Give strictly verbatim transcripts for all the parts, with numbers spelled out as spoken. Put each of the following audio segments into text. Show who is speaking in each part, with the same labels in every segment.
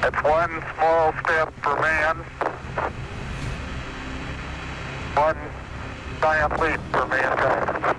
Speaker 1: It's one small step for man, one giant leap for mankind.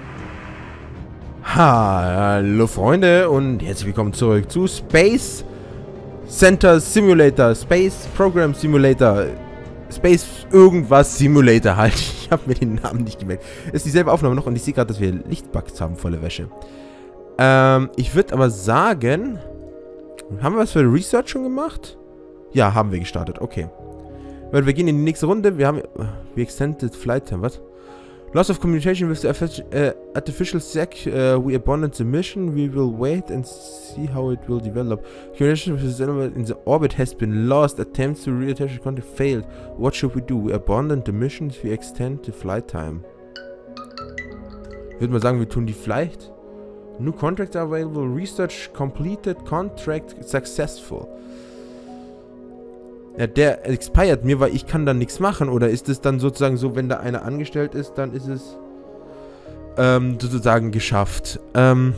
Speaker 2: Hallo Freunde und herzlich willkommen zurück zu Space Center Simulator, Space Program Simulator, Space irgendwas Simulator halt. Ich habe mir den Namen nicht gemerkt. Ist dieselbe Aufnahme noch und ich sehe gerade, dass wir Lichtbugs haben, volle Wäsche. Ähm, ich würde aber sagen, haben wir was für Research schon gemacht? Ja, haben wir gestartet, okay. Weil wir gehen in die nächste Runde, wir haben, we extended flight time, was? Loss of communication with the uh, artificial sec, uh, we abandoned the mission, we will wait and see how it will develop. Communication with the satellite in the orbit has been lost, attempts to reattach the contact failed. What should we do? We abandon the mission, we extend the flight time. Ich würde mal sagen, wir tun die Flight. New contracts are available, research completed, contract successful. Ja, der expired mir, weil ich kann dann nichts machen. Oder ist es dann sozusagen so, wenn da einer angestellt ist, dann ist es ähm, sozusagen geschafft. Ähm,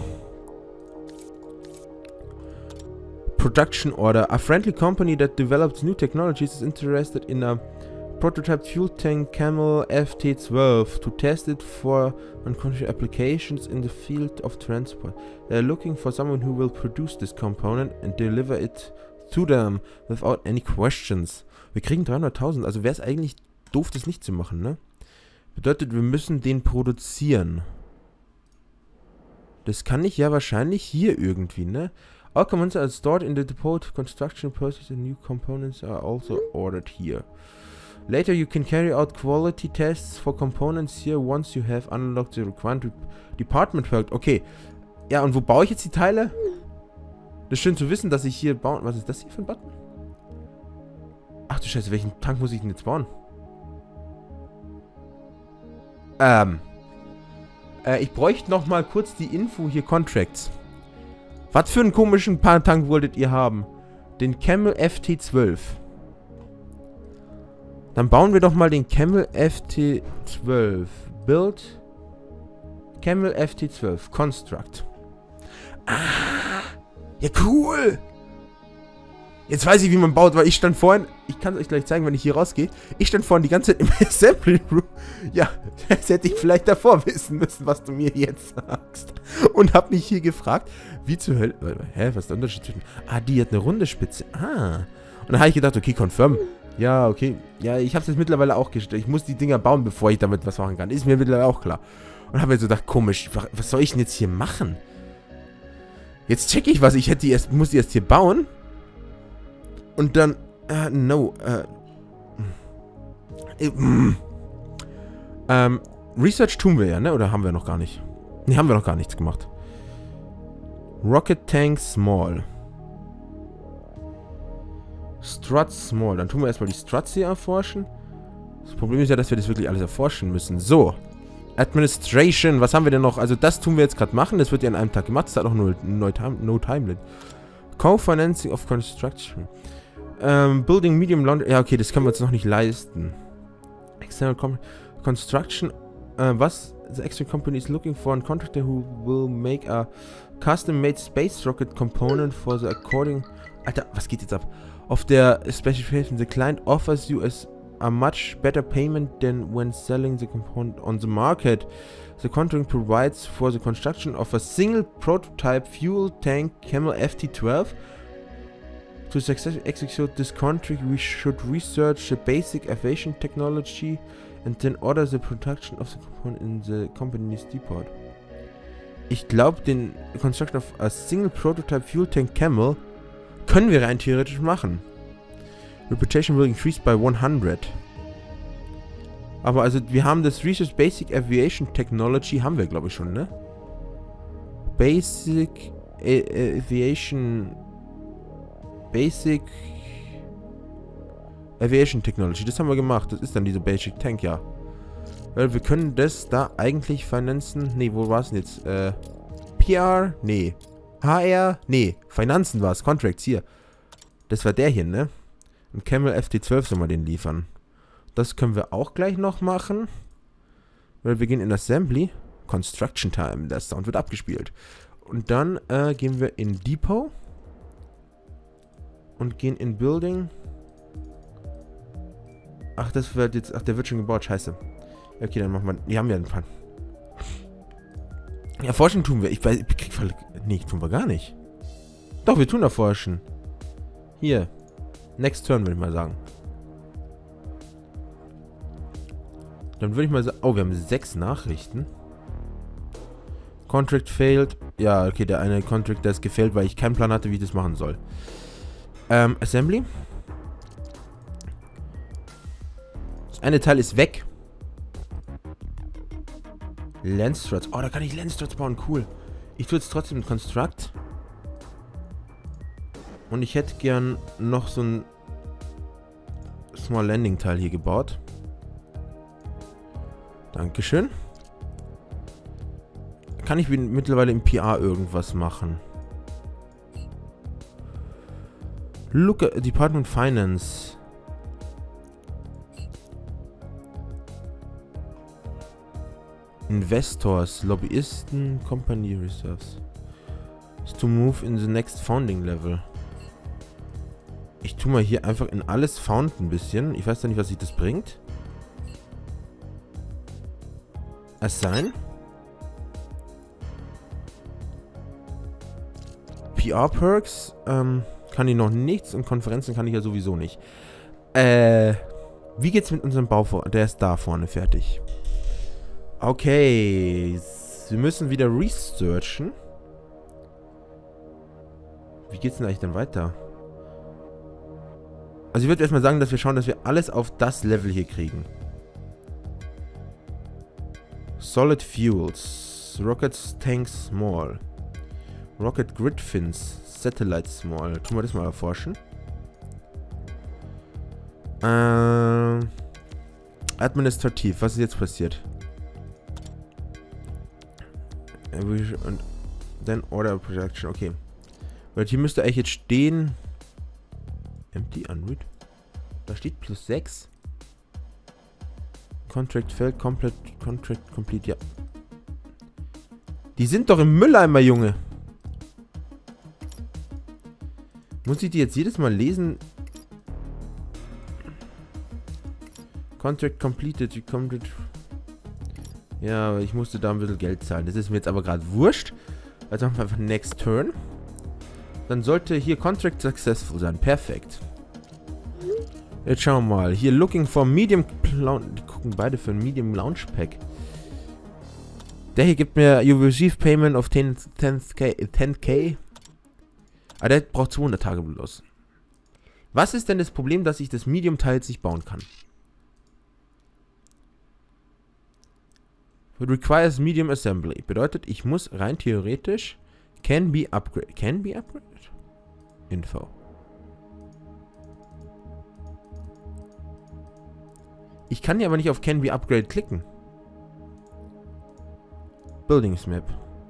Speaker 2: Production Order. A friendly company that develops new technologies is interested in a prototype fuel tank Camel F T twelve to test it for unconscious applications in the field of transport. They are looking for someone who will produce this component and deliver it to them without any questions. Wir kriegen dreihunderttausend, also wäre es eigentlich doof, das nicht zu machen, ne? Bedeutet, wir müssen den produzieren. Das kann ich ja wahrscheinlich hier irgendwie, ne? All components are stored in the depot. Construction process and new components are also ordered here. Later you can carry out quality tests for components here once you have unlocked the required department work. Okay. Ja, und wo baue ich jetzt die Teile? Das ist schön zu wissen, dass ich hier bauen... Was ist das hier für ein Button? Ach du Scheiße, welchen Tank muss ich denn jetzt bauen? Ähm. Äh, ich bräuchte noch mal kurz die Info hier, Contracts. Was für einen komischen Tank wolltet ihr haben? Den Camel F T zwölf. Dann bauen wir doch mal den Camel F T zwölf. Build. Camel F T zwölf. Construct. Ah. Ja, cool! Jetzt weiß ich, wie man baut, weil ich stand vorhin... Ich kann es euch gleich zeigen, wenn ich hier rausgehe. Ich stand vorhin die ganze Zeit im Assembly Room. Ja, das hätte ich vielleicht davor wissen müssen, was du mir jetzt sagst. Und hab mich hier gefragt, wie zur Hölle... Hä, was ist der Unterschied zwischen... Ah, die hat eine runde Spitze. Ah. Und dann habe ich gedacht, okay, confirm. Ja, okay. Ja, ich habe es jetzt mittlerweile auch gestellt. Ich muss die Dinger bauen, bevor ich damit was machen kann. Ist mir mittlerweile auch klar. Und habe mir so gedacht, komisch, was soll ich denn jetzt hier machen? Jetzt check ich was, ich hätte die erst, muss die erst hier bauen. Und dann, äh, no, äh, äh, mm, ähm, Research tun wir ja, ne? Oder haben wir noch gar nicht? Ne, haben wir noch gar nichts gemacht. Rocket Tank Small. Struts Small. Dann tun wir erstmal die Struts hier erforschen. Das Problem ist ja, dass wir das wirklich alles erforschen müssen. So. Administration, was haben wir denn noch? Also das tun wir jetzt gerade machen. Das wird ja an einem Tag gemacht. Das hat auch nur no time, no time Co-Financing of Construction. Ähm, Building Medium Laundry. Ja, okay, das können wir uns noch nicht leisten. External Com Construction. Äh, was? The external company is looking for a contractor who will make a custom-made space rocket component for the according... Alter, was geht jetzt ab? Of their specification, the client offers you as a much better payment than when selling the component on the market. The contract provides for the construction of a single prototype fuel tank Camel F T twelve. To successfully execute this contract, we should research the basic aviation technology and then order the production of the component in the company's depot. Ich glaube, den Construction of a single prototype fuel tank Camel können wir rein theoretisch machen. Reputation will increase by one hundred. Aber also, wir haben das Research Basic Aviation Technology, haben wir glaube ich schon, ne? Basic A Aviation... Basic... Aviation Technology, das haben wir gemacht. Das ist dann diese Basic Tank, ja. Weil wir können das da eigentlich finanzen. Ne, wo war es denn jetzt? Äh, P R? Nee. H R? Nee. Finanzen war es. Contracts, hier. Das war der hier, ne? Und Camel F T zwölf soll man den liefern. Das können wir auch gleich noch machen. Weil wir gehen in Assembly. Construction Time. Der Sound wird abgespielt. Und dann äh, gehen wir in Depot. Und gehen in Building. Ach, das wird jetzt... Ach, der wird schon gebaut. Scheiße. Okay, dann machen wir... Die haben ja ein paar... Erforschen tun wir. Ich weiß... Ich krieg voll... Nee, tun wir gar nicht. Doch, wir tun erforschen. Hier. Next turn, würde ich mal sagen. Dann würde ich mal sagen... Oh, wir haben sechs Nachrichten. Contract failed. Ja, okay, der eine Contract, der ist gefailt, weil ich keinen Plan hatte, wie ich das machen soll. Ähm, Assembly. Das eine Teil ist weg. Landstruts. Oh, da kann ich Landstruts bauen. Cool. Ich tue jetzt trotzdem Construct. Und ich hätte gern noch so ein Small Landing Teil hier gebaut. Dankeschön. Kann ich mittlerweile im P R irgendwas machen? Look at Department Finance. Investors, Lobbyisten, Company Reserves. To move in the next founding level. Ich tue mal hier einfach in alles found ein bisschen. Ich weiß ja nicht, was sich das bringt. Assign. P R-Perks. Ähm, kann ich noch nichts. Und Konferenzen kann ich ja sowieso nicht. Äh, wie geht's mit unserem Bau vor? Der ist da vorne fertig. Okay. Wir müssen wieder researchen. Wie geht's denn eigentlich dann weiter? Also ich würde erstmal sagen, dass wir schauen, dass wir alles auf das Level hier kriegen. Solid Fuels. Rockets, Tanks, Small. Rocket Grid Fins. Satellite Small. Tun wir das mal erforschen. Ähm, administrativ. Was ist jetzt passiert? Und dann Order Production. Okay. Weil hier müsste eigentlich jetzt stehen... Empty, unread. Da steht plus sechs. Contract failed, complete, Contract complete, ja. Die sind doch im Mülleimer, Junge. Muss ich die jetzt jedes Mal lesen? Contract completed, completed. Ja, aber ich musste da ein bisschen Geld zahlen. Das ist mir jetzt aber gerade wurscht. Also machen wir einfach Next Turn. Dann sollte hier Contract successful sein. Perfekt. Jetzt schauen wir mal. Hier looking for medium... Die gucken beide für ein Medium Launch Pack. Der hier gibt mir you receive payment of ten K. Ah, der braucht zweihundert Tage bloß. Was ist denn das Problem, dass ich das Medium Teil jetzt nicht bauen kann? It requires medium assembly. Bedeutet, ich muss rein theoretisch can be upgraded. Can be upgraded? Info. Ich kann ja aber nicht auf Can be upgraded klicken. Buildings Map.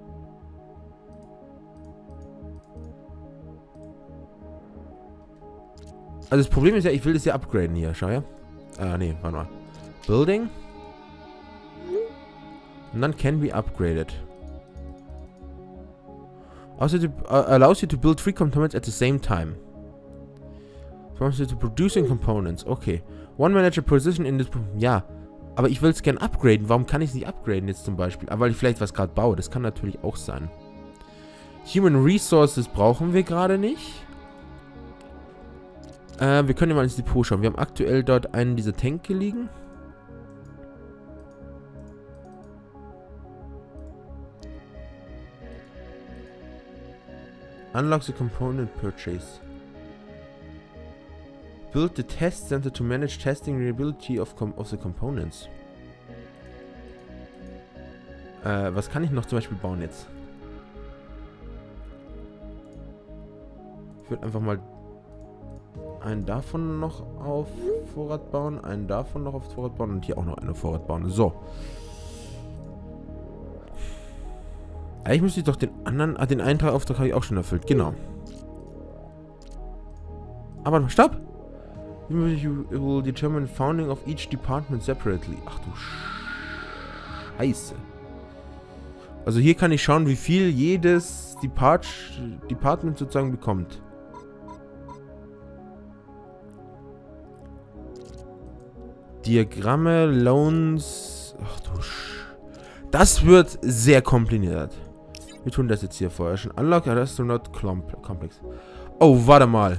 Speaker 2: Also das Problem ist ja, ich will das ja upgraden hier. Schau ja. Ah, nee, warte mal. Building. Und dann can be upgraded. Also to, uh, allows you to build three components at the same time. Prompts you to producing components. Okay. One manager position in this... Ja. Aber ich will es gern upgraden. Warum kann ich es nicht upgraden jetzt zum Beispiel? Aber weil ich vielleicht was gerade baue. Das kann natürlich auch sein. Human Resources brauchen wir gerade nicht. Äh, wir können ja mal ins Depot schauen. Wir haben aktuell dort einen dieser Tänke liegen. Unlock the component purchase. Build the test center to manage testing reliability of, com of the components. Äh, was kann ich noch zum Beispiel bauen jetzt? Ich würde einfach mal einen davon noch auf Vorrat bauen, einen davon noch auf Vorrat bauen und hier auch noch einen auf Vorrat bauen. So. Eigentlich müsste ich doch den anderen... Ah, den einen Auftrag habe ich auch schon erfüllt. Genau. Aber stopp! You will determine founding of each department separately. Ach du Scheiße. Also hier kann ich schauen, wie viel jedes Depart Department sozusagen bekommt. Diagramme, Loans. Ach du Sch... Das wird sehr kompliziert. Wir tun das jetzt hier vorher schon. Unlock Astronaut Complex. Oh, warte mal.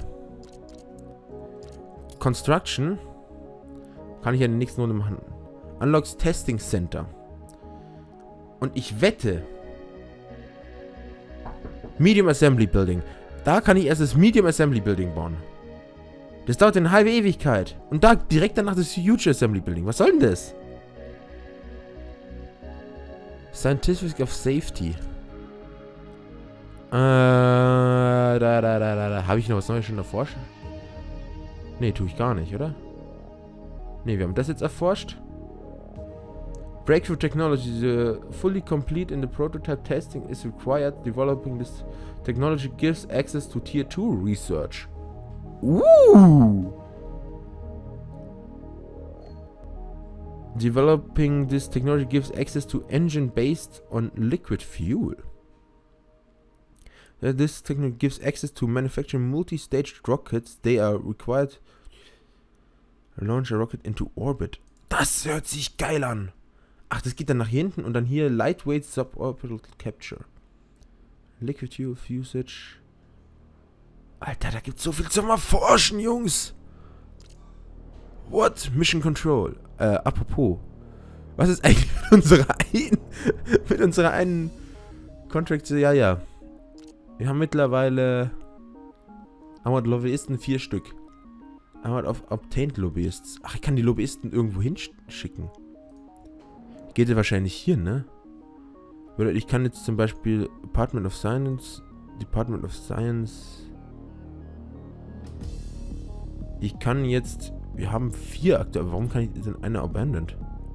Speaker 2: Construction. Kann ich ja in der nächsten Runde machen. Unlocks Testing Center. Und ich wette... Medium Assembly Building. Da kann ich erst das Medium Assembly Building bauen. Das dauert eine halbe Ewigkeit. Und da direkt danach das Huge Assembly Building. Was soll denn das? Scientific of Safety. Äh, da, da, da, da, da. Habe ich noch was Neues schon erforscht? Nee, tue ich gar nicht, oder? Nee, wir haben das jetzt erforscht. Breakthrough technology the fully complete in the prototype testing is required. Developing this technology gives access to tier two research. Ooh. Developing this technology gives access to engine based on liquid fuel. Uh, this technology gives access to manufacturing multi-staged rockets. They are required to launch a rocket into orbit. Das hört sich geil an. Ach, das geht dann nach hinten und dann hier Lightweight Suborbital Capture. Liquid Fuel Usage. Alter, da gibt's so viel zum Erforschen, Jungs. What? Mission Control. Äh, apropos. Was ist eigentlich mit unserer einen... mit unserer einen... Contract... Ja, ja. Wir haben mittlerweile... Haben Lobbyisten vier Stück. Haben auf Obtained Lobbyists. Ach, ich kann die Lobbyisten irgendwo hinschicken. Geht ja wahrscheinlich hier, ne? Oder ich kann jetzt zum Beispiel Department of Science... Department of Science... Ich kann jetzt... Wir haben vier aktuell. Warum kann ich denn eine abandoned?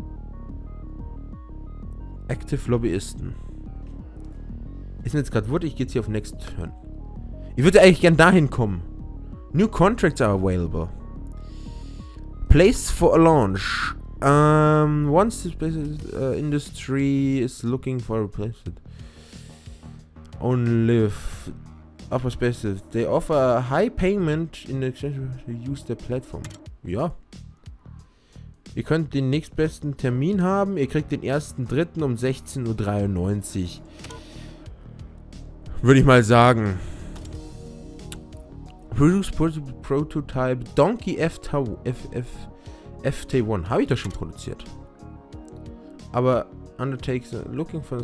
Speaker 2: Active Lobbyisten. Ist mir jetzt gerade wurscht, ich gehe jetzt hier auf Next Turn. Ich würde eigentlich gern dahin kommen. New contracts are available. Place for a launch. Um, once this uh, industry is looking for a replacement. Only if upper spaces. They offer a high payment in exchange to use their platform. Ja. Ihr könnt den nächstbesten Termin haben. Ihr kriegt den ersten dritten um sechzehn Uhr dreiundneunzig. Würde ich mal sagen. Produce Prototype Donkey F T eins. Habe ich doch schon produziert. Aber undertakes looking for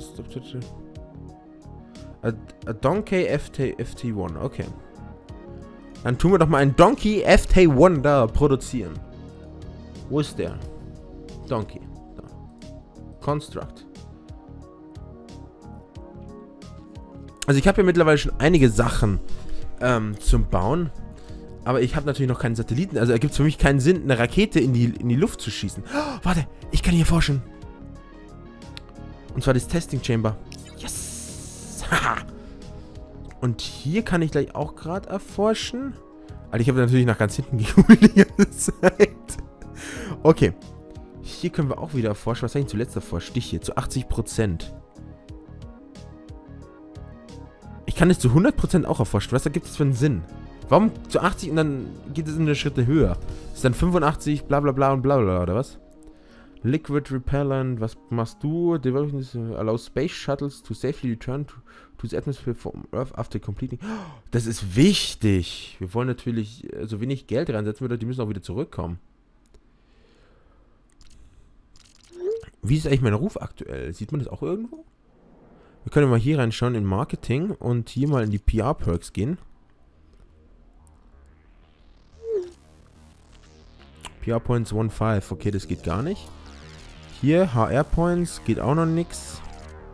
Speaker 2: a, a Donkey F T eins. Okay. Dann tun wir doch mal einen Donkey F T eins da produzieren. Wo ist der? Donkey. Da. Construct. Also ich habe hier mittlerweile schon einige Sachen ähm, zum Bauen. Aber ich habe natürlich noch keinen Satelliten. Also ergibt es für mich keinen Sinn, eine Rakete in die, in die Luft zu schießen. Oh, warte, ich kann hier forschen. Und zwar das Testing Chamber. Yes! Haha! Und hier kann ich gleich auch gerade erforschen. Also ich habe natürlich nach ganz hinten geholt die ganze Zeit. Okay. Hier können wir auch wieder erforschen. Was habe ich zuletzt erforscht? Dich hier zu achtzig Prozent. Ich kann es zu hundert Prozent auch erforschen. Was ergibt es für einen Sinn? Warum zu achtzig und dann geht es in eine Schritte höher? Ist dann fünfundachtzig, bla bla bla und bla bla, oder was? Liquid Repellent, was machst du? Developing this allows space shuttles to safely return to, to the atmosphere from Earth after completing. Das ist wichtig. Wir wollen natürlich so wenig Geld reinsetzen, die müssen auch wieder zurückkommen. Wie ist eigentlich mein Ruf aktuell? Sieht man das auch irgendwo? Wir können mal hier reinschauen in Marketing und hier mal in die P R-Perks gehen. P R Points fünfzehn. Okay, das geht gar nicht. Hier, H R Points, geht auch noch nix.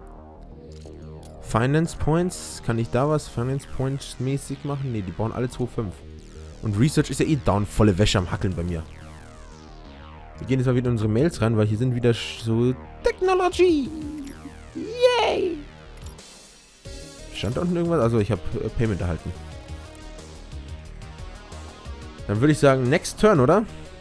Speaker 2: Finance Points, kann ich da was Finance Points mäßig machen? Ne, die bauen alle zwei Komma fünf. Und Research ist ja eh down, volle Wäsche am Hackeln bei mir. Wir gehen jetzt mal wieder in unsere Mails rein, weil hier sind wieder so Technology. Yay! Stand da unten irgendwas? Also ich habe äh, Payment erhalten. Dann würde ich sagen, next turn, oder?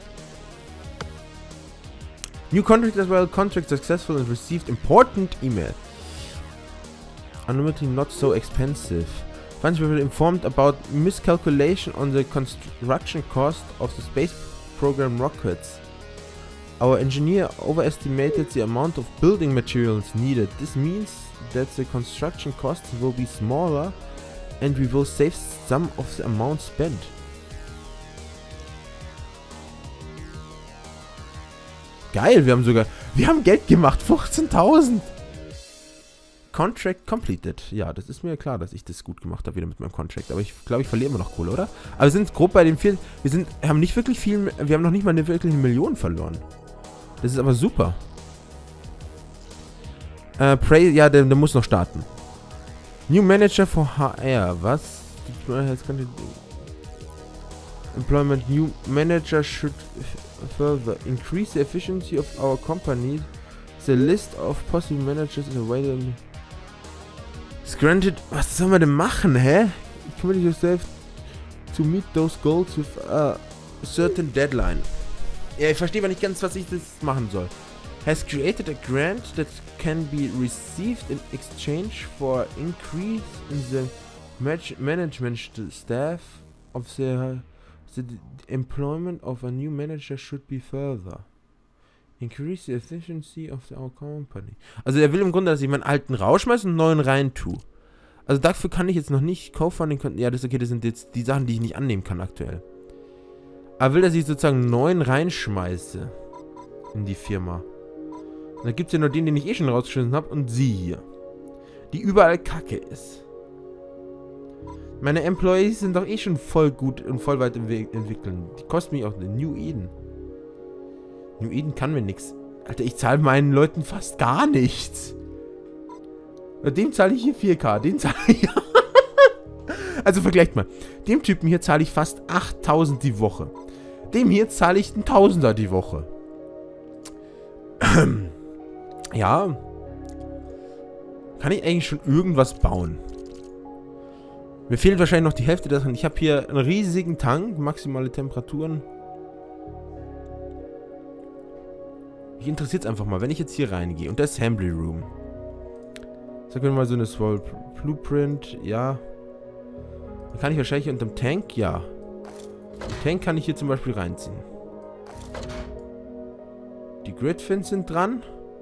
Speaker 2: New contract as well. Contract successful and received important email. Unlimited not so expensive. Finally, we were informed about miscalculation on the construction cost of the space program rockets. Our engineer overestimated the amount of building materials needed. This means that the construction costs will be smaller and we will save some of the amount spent. Geil, wir haben sogar... Wir haben Geld gemacht, fünfzehntausend! Contract completed. Ja, das ist mir klar, dass ich das gut gemacht habe wieder mit meinem Contract. Aber ich glaube, ich verliere immer noch Kohle, oder? Aber wir sind grob bei den vier... Wir sind, haben nicht wirklich viel... Wir haben noch nicht mal eine wirkliche Million verloren. Das ist aber super. Äh, Pray... Ja, der, der muss noch starten. New Manager for H R. Was? Employment. New Manager should further increase the efficiency of our company. The list of possible managers is available. It's granted. Was sollen wir denn machen, hä? Commit yourself to meet those goals with a certain deadline. Ja, ich verstehe aber nicht ganz, was ich das machen soll. Has created a grant that can be received in exchange for increase in the management staff of the, the employment of a new manager should be further. Increase the efficiency of our company. Also er will im Grunde, dass ich meinen alten rausschmeiße und einen neuen rein tue. Also dafür kann ich jetzt noch nicht Co-Funding... Ja, das ist okay, das sind jetzt die Sachen, die ich nicht annehmen kann aktuell. Aber will, dass ich sozusagen einen neuen reinschmeiße in die Firma. Und da gibt es ja nur den, den ich eh schon rausgeschmissen habe und sie hier. Die überall kacke ist. Meine Employees sind doch eh schon voll gut und voll weit im Weg entwickeln. Die kosten mich auch eine New Eden. New Eden kann mir nichts. Alter, ich zahle meinen Leuten fast gar nichts. Dem zahle ich hier vier K. Den zahle ich... Also vergleicht mal. Dem Typen hier zahle ich fast achttausend die Woche. Dem hier zahle ich einen Tausender die Woche. Ja. Kann ich eigentlich schon irgendwas bauen? Mir fehlt wahrscheinlich noch die Hälfte davon. Ich habe hier einen riesigen Tank. Maximale Temperaturen. Mich interessiert es einfach mal, wenn ich jetzt hier reingehe. Und der Assembly Room. Sagen wir mal so eine Small Blueprint. Ja. Dann kann ich wahrscheinlich unter dem Tank. Ja. Den Tank kann ich hier zum Beispiel reinziehen. Die Gridfins sind dran.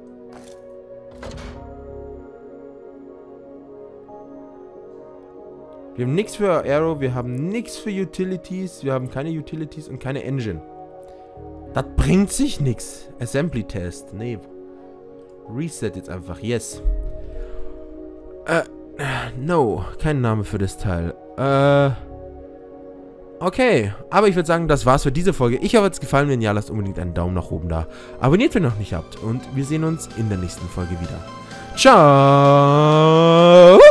Speaker 2: Wir haben nichts für Aero. Wir haben nichts für Utilities. Wir haben keine Utilities und keine Engine. Das bringt sich nichts. Assembly Test. Nee. Reset jetzt einfach. Yes. Äh. No. Kein Name für das Teil. Äh. Okay. Aber ich würde sagen, das war's für diese Folge. Ich hoffe, es hat gefallen. Wenn ja, lasst unbedingt einen Daumen nach oben da. Abonniert, wenn ihr noch nicht habt. Und wir sehen uns in der nächsten Folge wieder. Ciao.